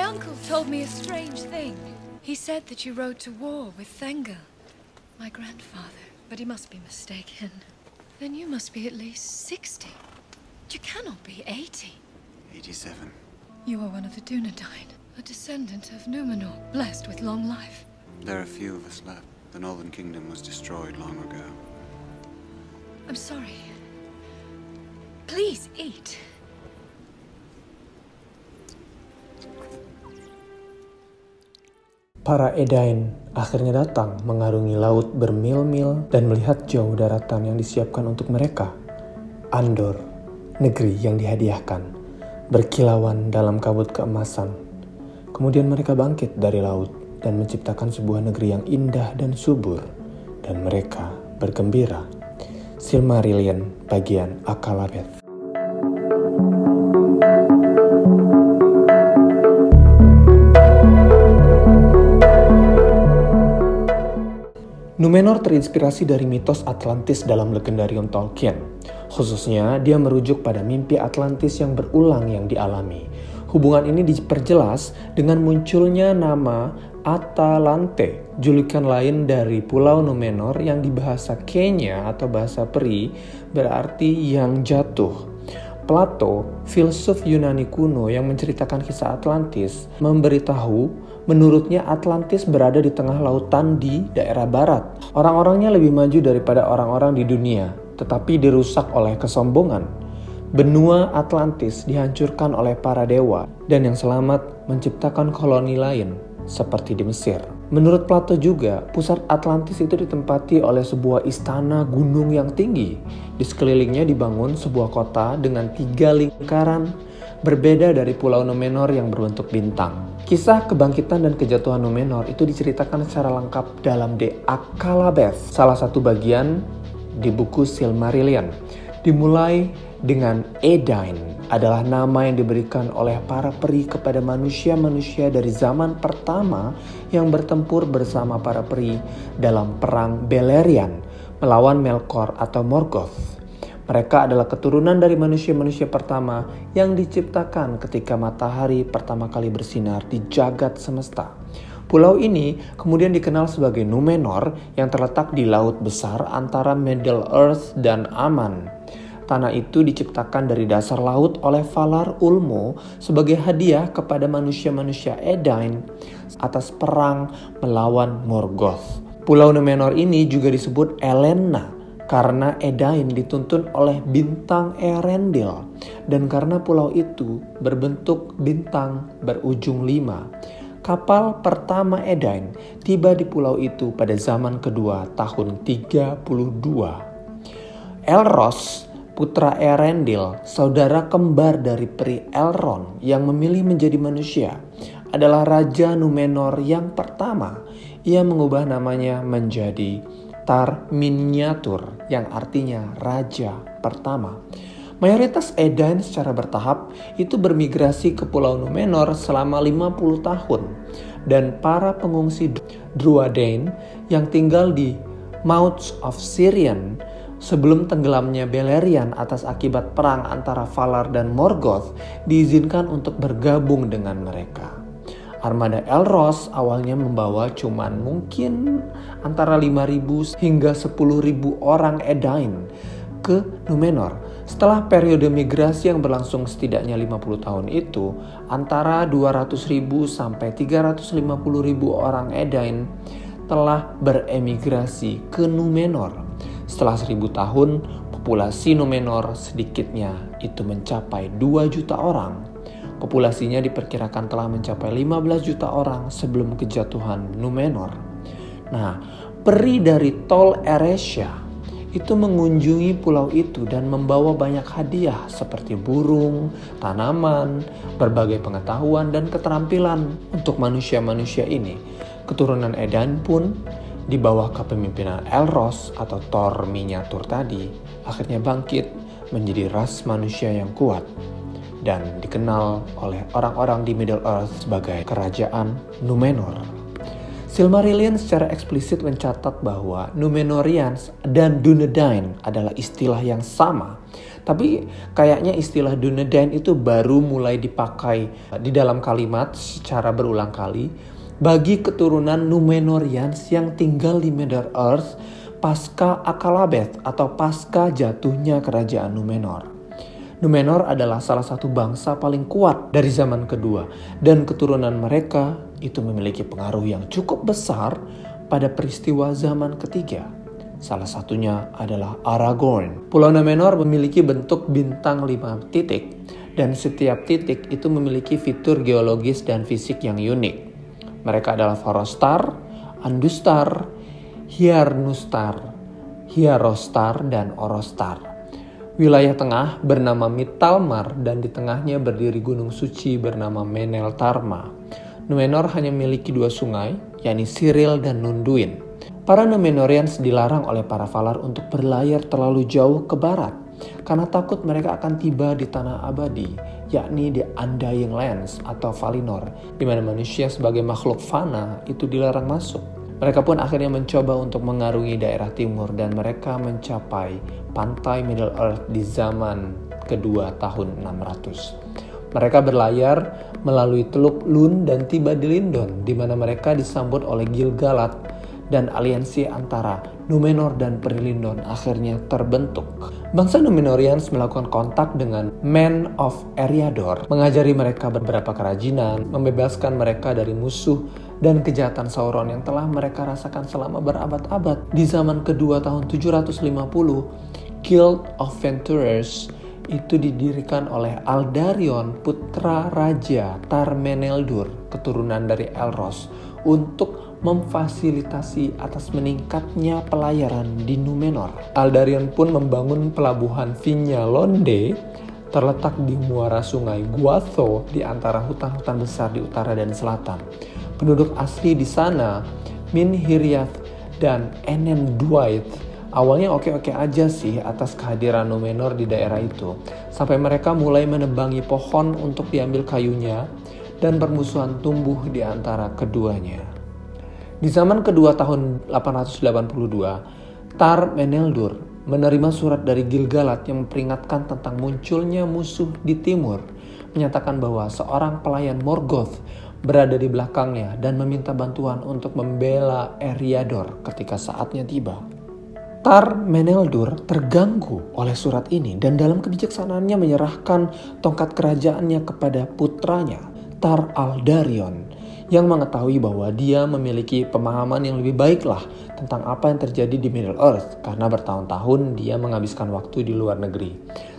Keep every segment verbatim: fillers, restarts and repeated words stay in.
uncle told me a strange thing. He said that you rode to war with Thengel, my grandfather, but he must be mistaken. Then you must be at least sixty. You cannot be eighty. eighty-seven. You are one of the Dunedain, a descendant of Numenor, blessed with long life. There are few of us left. The Northern Kingdom was destroyed long ago. I'm sorry. Please eat. Para Edain akhirnya datang mengarungi laut bermil-mil dan melihat jauh daratan yang disiapkan untuk mereka. Andor, negeri yang dihadiahkan, berkilauan dalam kabut keemasan. Kemudian mereka bangkit dari laut dan menciptakan sebuah negeri yang indah dan subur. Dan mereka bergembira. Silmarillion bagian Akallabeth. Numenor terinspirasi dari mitos Atlantis dalam legendarium Tolkien. Khususnya, dia merujuk pada mimpi Atlantis yang berulang yang dialami. Hubungan ini diperjelas dengan munculnya nama Atalante, julukan lain dari Pulau Numenor yang di bahasa Kenya atau bahasa Peri berarti yang jatuh. Plato, filsuf Yunani kuno yang menceritakan kisah Atlantis, memberitahu menurutnya Atlantis berada di tengah lautan di daerah barat. Orang-orangnya lebih maju daripada orang-orang di dunia, tetapi dirusak oleh kesombongan. Benua Atlantis dihancurkan oleh para dewa, dan yang selamat menciptakan koloni lain, seperti di Mesir. Menurut Plato juga, pusat Atlantis itu ditempati oleh sebuah istana gunung yang tinggi. Di sekelilingnya dibangun sebuah kota dengan tiga lingkaran, berbeda dari Pulau Numenor yang berbentuk bintang. Kisah kebangkitan dan kejatuhan Numenor itu diceritakan secara lengkap dalam The Akallabeth, salah satu bagian di buku Silmarillion. Dimulai dengan Edain adalah nama yang diberikan oleh para peri kepada manusia-manusia dari zaman pertama yang bertempur bersama para peri dalam perang Beleriand melawan Melkor atau Morgoth. Mereka adalah keturunan dari manusia-manusia pertama yang diciptakan ketika matahari pertama kali bersinar di jagat semesta. Pulau ini kemudian dikenal sebagai Numenor yang terletak di laut besar antara Middle-earth dan Aman. Tanah itu diciptakan dari dasar laut oleh Valar Ulmo sebagai hadiah kepada manusia-manusia Edain atas perang melawan Morgoth. Pulau Numenor ini juga disebut Elena karena Edain dituntun oleh bintang Erendil dan karena pulau itu berbentuk bintang berujung lima. Kapal pertama Edain tiba di pulau itu pada zaman kedua tahun tiga puluh dua. Elros, putra Erendil, saudara kembar dari peri Elrond yang memilih menjadi manusia, adalah Raja Numenor yang pertama. Ia mengubah namanya menjadi Tar Miniatur yang artinya Raja Pertama. Mayoritas Edain secara bertahap itu bermigrasi ke Pulau Numenor selama lima puluh tahun. Dan para pengungsi Druadain yang tinggal di Mouths of Sirion sebelum tenggelamnya Beleriand atas akibat perang antara Valar dan Morgoth diizinkan untuk bergabung dengan mereka. Armada Elros awalnya membawa cuman mungkin antara lima ribu hingga sepuluh ribu orang Edain ke Numenor. Setelah periode migrasi yang berlangsung setidaknya lima puluh tahun itu, antara dua ratus ribu sampai tiga ratus lima puluh ribu orang Edain telah beremigrasi ke Numenor. Setelah seribu tahun, populasi Numenor sedikitnya itu mencapai dua juta orang. Populasinya diperkirakan telah mencapai lima belas juta orang sebelum kejatuhan Numenor. Nah, peri dari Tol Eressëa itu mengunjungi pulau itu dan membawa banyak hadiah seperti burung, tanaman, berbagai pengetahuan dan keterampilan untuk manusia-manusia ini. Keturunan Edain pun di bawah kepemimpinan Elros atau Thor miniatur tadi akhirnya bangkit menjadi ras manusia yang kuat dan dikenal oleh orang-orang di Middle Earth sebagai kerajaan Numenor. Silmarillion secara eksplisit mencatat bahwa Númenóreans dan Dunedain adalah istilah yang sama. Tapi kayaknya istilah Dunedain itu baru mulai dipakai di dalam kalimat secara berulang kali bagi keturunan Númenóreans yang tinggal di Middle Earth pasca Akallabeth atau pasca jatuhnya kerajaan Númenor. Númenor adalah salah satu bangsa paling kuat dari zaman kedua dan keturunan mereka itu memiliki pengaruh yang cukup besar pada peristiwa zaman ketiga. Salah satunya adalah Aragorn. Pulau Númenor memiliki bentuk bintang lima titik dan setiap titik itu memiliki fitur geologis dan fisik yang unik. Mereka adalah Forostar, Andustar, Hiarnustar, Hierostar, dan Orostar. Wilayah tengah bernama Mittalmar dan di tengahnya berdiri gunung suci bernama Meneltarma. Númenor hanya memiliki dua sungai, yakni Cyril dan Nunduin. Para Númenóreans dilarang oleh para Valar untuk berlayar terlalu jauh ke barat karena takut mereka akan tiba di tanah abadi, yakni di Undying Lands atau Valinor, di mana manusia sebagai makhluk fana itu dilarang masuk. Mereka pun akhirnya mencoba untuk mengarungi daerah timur dan mereka mencapai pantai Middle Earth di zaman kedua tahun enam ratus. Mereka berlayar melalui Teluk Lun dan tiba di Lindon, di mana mereka disambut oleh Gil-galad dan aliansi antara Númenor dan Perilindon akhirnya terbentuk. Bangsa Númenóreans melakukan kontak dengan Men of Eriador, mengajari mereka beberapa kerajinan, membebaskan mereka dari musuh dan kejahatan Sauron yang telah mereka rasakan selama berabad-abad. Di zaman kedua tahun tujuh ratus lima puluh, Guild of Venturers itu didirikan oleh Aldarion, putra Raja Tar-Meneldur, keturunan dari Elros, untuk memfasilitasi atas meningkatnya pelayaran di Númenor. Aldarion pun membangun pelabuhan Vinyalonde terletak di muara sungai Guatho di antara hutan-hutan besar di utara dan selatan. Penduduk asli di sana, Minhirith dan Enenduith, awalnya oke-oke aja sih atas kehadiran Númenor di daerah itu, sampai mereka mulai menebangi pohon untuk diambil kayunya dan permusuhan tumbuh di antara keduanya. Di zaman kedua tahun delapan ratus delapan puluh dua, Tar-Meneldur menerima surat dari Gil-galad yang memperingatkan tentang munculnya musuh di timur, menyatakan bahwa seorang pelayan Morgoth berada di belakangnya dan meminta bantuan untuk membela Eriador ketika saatnya tiba. Tar-Meneldur terganggu oleh surat ini dan dalam kebijaksanaannya menyerahkan tongkat kerajaannya kepada putranya, Tar-Aldarion, yang mengetahui bahwa dia memiliki pemahaman yang lebih baik lah tentang apa yang terjadi di Middle Earth karena bertahun-tahun dia menghabiskan waktu di luar negeri.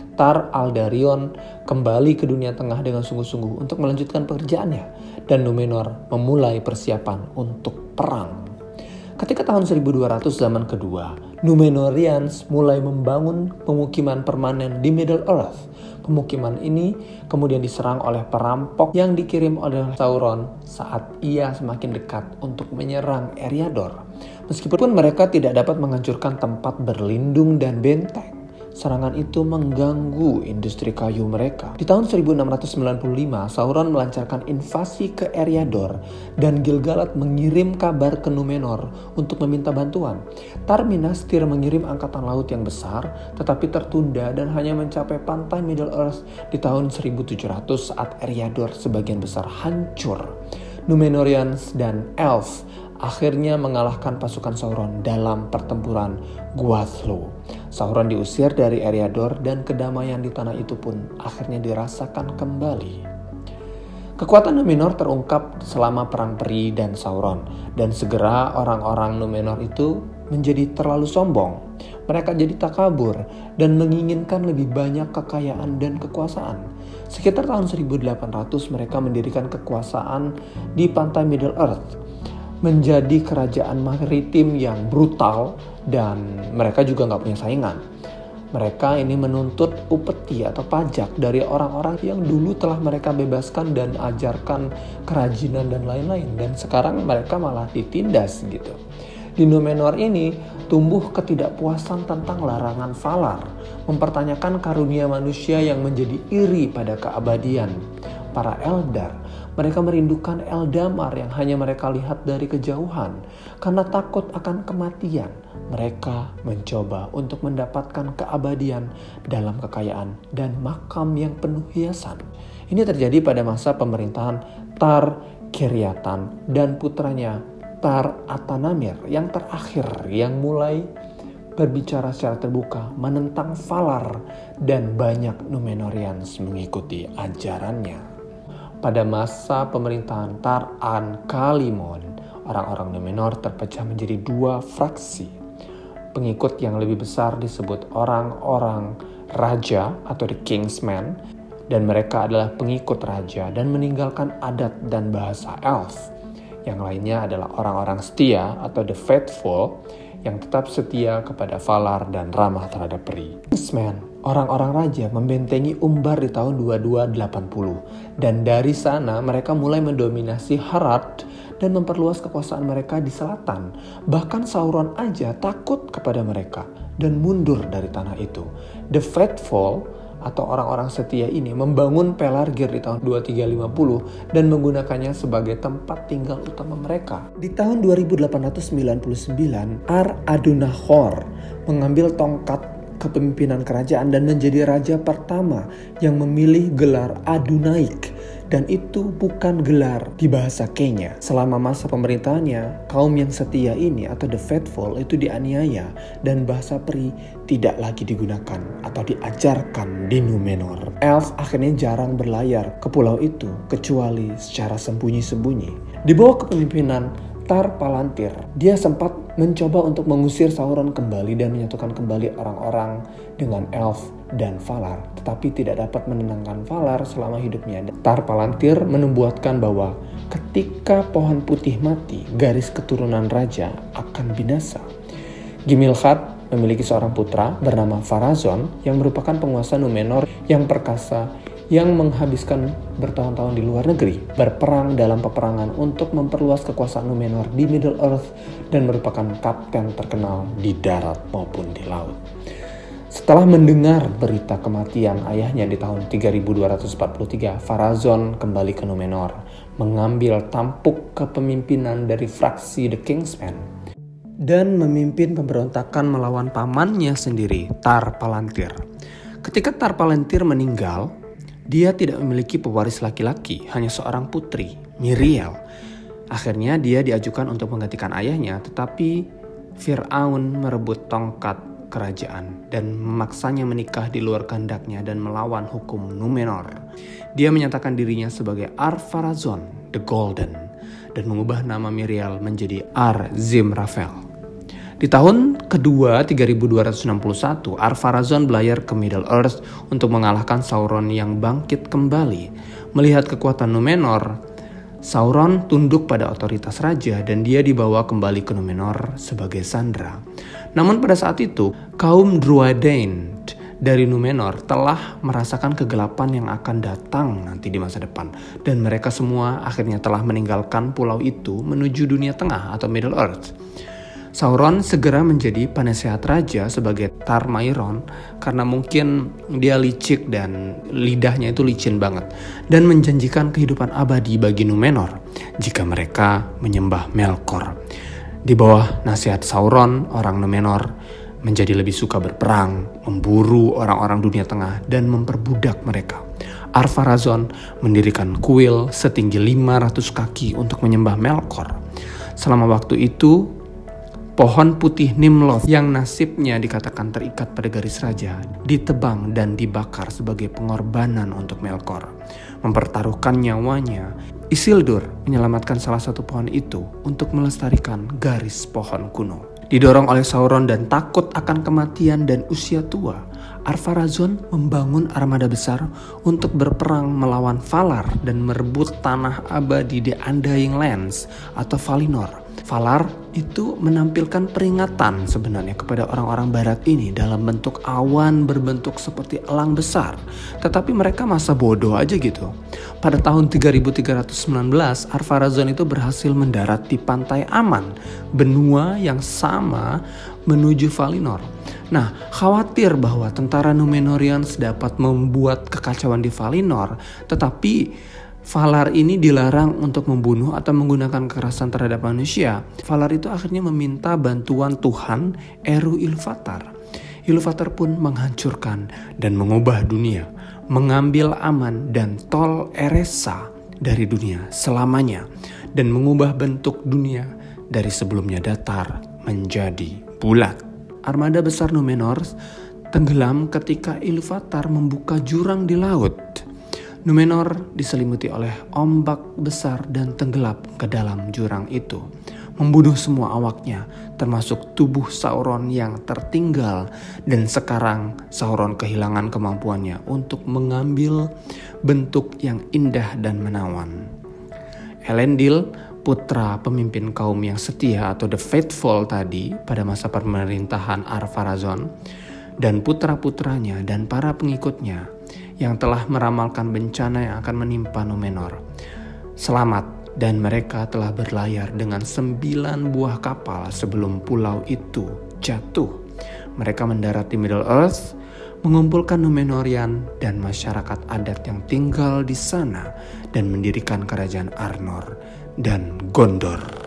Tar-Aldarion kembali ke dunia tengah dengan sungguh-sungguh untuk melanjutkan pekerjaannya dan Númenor memulai persiapan untuk perang. Ketika tahun seribu dua ratus zaman kedua, Númenóreans mulai membangun pemukiman permanen di Middle Earth. Pemukiman ini kemudian diserang oleh perampok yang dikirim oleh Sauron saat ia semakin dekat untuk menyerang Eriador. Meskipun mereka tidak dapat menghancurkan tempat berlindung dan benteng, serangan itu mengganggu industri kayu mereka. Di tahun seribu enam ratus sembilan puluh lima, Sauron melancarkan invasi ke Eriador dan Gil-galad mengirim kabar ke Númenor untuk meminta bantuan. Tar-Minastir mengirim angkatan laut yang besar, tetapi tertunda dan hanya mencapai pantai Middle Earth di tahun seribu tujuh ratus saat Eriador sebagian besar hancur. Númenóreans dan Elf akhirnya mengalahkan pasukan Sauron dalam pertempuran Guathlo. Sauron diusir dari Eriador dan kedamaian di tanah itu pun akhirnya dirasakan kembali. Kekuatan Númenor terungkap selama Perang Peri dan Sauron, dan segera orang-orang Númenor itu menjadi terlalu sombong. Mereka jadi takabur dan menginginkan lebih banyak kekayaan dan kekuasaan. Sekitar tahun seribu delapan ratus mereka mendirikan kekuasaan di pantai Middle Earth, menjadi kerajaan maritim yang brutal dan mereka juga nggak punya saingan. Mereka ini menuntut upeti atau pajak dari orang-orang yang dulu telah mereka bebaskan dan ajarkan kerajinan dan lain-lain, dan sekarang mereka malah ditindas gitu. Di Númenor ini tumbuh ketidakpuasan tentang larangan Valar, mempertanyakan karunia manusia yang menjadi iri pada keabadian. Para Eldar Mereka merindukan Eldamar yang hanya mereka lihat dari kejauhan. Karena takut akan kematian, mereka mencoba untuk mendapatkan keabadian dalam kekayaan dan makam yang penuh hiasan. Ini terjadi pada masa pemerintahan Tar Kiriatan dan putranya Tar Atanamir yang terakhir yang mulai berbicara secara terbuka menentang Valar dan banyak Númenóreans mengikuti ajarannya. Pada masa pemerintahan Tar An-Kalimon, orang-orang Númenor terpecah menjadi dua fraksi. Pengikut yang lebih besar disebut orang-orang raja atau the Kingsmen, dan mereka adalah pengikut raja dan meninggalkan adat dan bahasa Elf. Yang lainnya adalah orang-orang setia atau the Faithful yang tetap setia kepada Valar dan ramah terhadap peri. Kingsmen, orang-orang raja membentengi Umbar di tahun dua ribu dua ratus delapan puluh, dan dari sana mereka mulai mendominasi Harad dan memperluas kekuasaan mereka di selatan. Bahkan Sauron aja takut kepada mereka dan mundur dari tanah itu. The Faithful atau orang-orang setia ini membangun Pelargir di tahun dua ribu tiga ratus lima puluh dan menggunakannya sebagai tempat tinggal utama mereka. Di tahun dua ribu delapan ratus sembilan puluh sembilan, Ar-Adunahor mengambil tongkat kepemimpinan kerajaan dan menjadi raja pertama yang memilih gelar Adunaik, dan itu bukan gelar di bahasa Kenya. Selama masa pemerintahannya, kaum yang setia ini atau the Faithful itu dianiaya dan bahasa peri tidak lagi digunakan atau diajarkan di Númenor. Elf akhirnya jarang berlayar ke pulau itu kecuali secara sembunyi-sembunyi. Di bawah kepemimpinan Tar Palantir, dia sempat mencoba untuk mengusir Sauron kembali dan menyatukan kembali orang-orang dengan Elf dan Valar, tetapi tidak dapat menenangkan Valar selama hidupnya. Tar Palantir menubuatkan bahwa ketika pohon putih mati, garis keturunan raja akan binasa. Gimilhad memiliki seorang putra bernama Pharazôn yang merupakan penguasa Númenor yang perkasa yang menghabiskan bertahun-tahun di luar negeri, berperang dalam peperangan untuk memperluas kekuasaan Númenor di Middle Earth dan merupakan kapten terkenal di darat maupun di laut. Setelah mendengar berita kematian ayahnya di tahun tiga ribu dua ratus empat puluh tiga, Pharazôn kembali ke Númenor, mengambil tampuk kepemimpinan dari fraksi The Kingsmen dan memimpin pemberontakan melawan pamannya sendiri, Tar Palantir. Ketika Tar Palantir meninggal, dia tidak memiliki pewaris laki-laki, hanya seorang putri, Míriel. Akhirnya dia diajukan untuk menggantikan ayahnya, tetapi Firaun merebut tongkat kerajaan dan memaksanya menikah di luar kehendaknya dan melawan hukum Númenor. Dia menyatakan dirinya sebagai Ar-Pharazôn, the Golden, dan mengubah nama Míriel menjadi Ar-Zimrafel. Di tahun kedua tiga ribu dua ratus enam puluh satu, Ar-Pharazôn berlayar ke Middle Earth untuk mengalahkan Sauron yang bangkit kembali. Melihat kekuatan Númenor, Sauron tunduk pada otoritas raja dan dia dibawa kembali ke Númenor sebagai sandera. Namun pada saat itu, kaum Druadain dari Númenor telah merasakan kegelapan yang akan datang nanti di masa depan. Dan mereka semua akhirnya telah meninggalkan pulau itu menuju dunia tengah atau Middle Earth. Sauron segera menjadi penasehat raja sebagai Tar Mairon karena mungkin dia licik dan lidahnya itu licin banget, dan menjanjikan kehidupan abadi bagi Númenor jika mereka menyembah Melkor. Di bawah nasihat Sauron, orang Númenor menjadi lebih suka berperang, memburu orang-orang dunia tengah, dan memperbudak mereka. Ar-Pharazôn mendirikan kuil setinggi lima ratus kaki untuk menyembah Melkor. Selama waktu itu, pohon putih Nimloth yang nasibnya dikatakan terikat pada garis raja ditebang dan dibakar sebagai pengorbanan untuk Melkor. Mempertaruhkan nyawanya, Isildur menyelamatkan salah satu pohon itu untuk melestarikan garis pohon kuno. Didorong oleh Sauron dan takut akan kematian dan usia tua, Ar-Pharazôn membangun armada besar untuk berperang melawan Valar dan merebut tanah abadi The Undying Lands atau Valinor. Valar itu menampilkan peringatan sebenarnya kepada orang-orang barat ini dalam bentuk awan berbentuk seperti elang besar. Tetapi mereka masa bodoh aja gitu. Pada tahun tiga ribu tiga ratus sembilan belas, Ar-Pharazôn itu berhasil mendarat di pantai Aman, benua yang sama menuju Valinor. Nah, khawatir bahwa tentara Númenóreans dapat membuat kekacauan di Valinor, tetapi Valar ini dilarang untuk membunuh atau menggunakan kekerasan terhadap manusia. Valar itu akhirnya meminta bantuan Tuhan Eru Ilúvatar. Ilúvatar pun menghancurkan dan mengubah dunia, mengambil Aman dan Tol Eressa dari dunia selamanya, dan mengubah bentuk dunia dari sebelumnya datar menjadi bulat. Armada besar Númenor tenggelam ketika Ilúvatar membuka jurang di laut. Númenor diselimuti oleh ombak besar dan tenggelam ke dalam jurang itu, membunuh semua awaknya, termasuk tubuh Sauron yang tertinggal, dan sekarang Sauron kehilangan kemampuannya untuk mengambil bentuk yang indah dan menawan. Elendil, putra pemimpin kaum yang setia atau The Faithful tadi pada masa pemerintahan Ar-Pharazôn, dan putra-putranya dan para pengikutnya yang telah meramalkan bencana yang akan menimpa Númenor, selamat, dan mereka telah berlayar dengan sembilan buah kapal sebelum pulau itu jatuh. Mereka mendarat di Middle Earth, mengumpulkan Númenorian dan masyarakat adat yang tinggal di sana, dan mendirikan kerajaan Arnor dan Gondor.